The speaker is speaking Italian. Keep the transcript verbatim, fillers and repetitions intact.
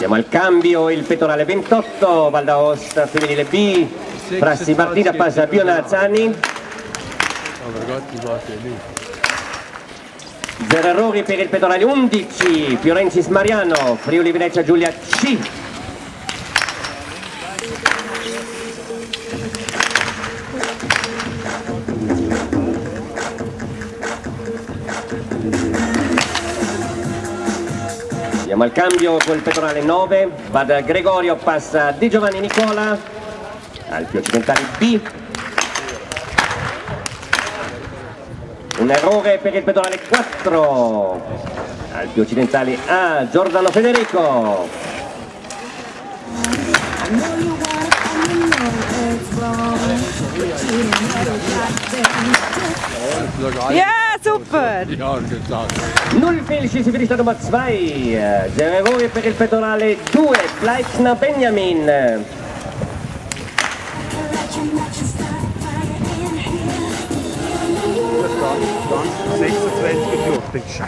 Siamo al cambio, il Petorale ventotto, Val d'Aosta femminile B, Frassi partita, passa a Pionazzani. Zero errori per il Petorale undici, Fiorenzis Mariano, Friuli Venezia Giulia C. Siamo al cambio col Petorale nove, Vada Gregorio, passa Di Giovanni Nicola, Alpi Occidentali B. Un errore per il Petorale quattro, Alpi Occidentali A, Giordano Federico. Ja, super! Null Felici si finisce Nummer zwei, zero errori per il Petorale due, Fleischner Benjamin. sechsundzwanzig geflochten.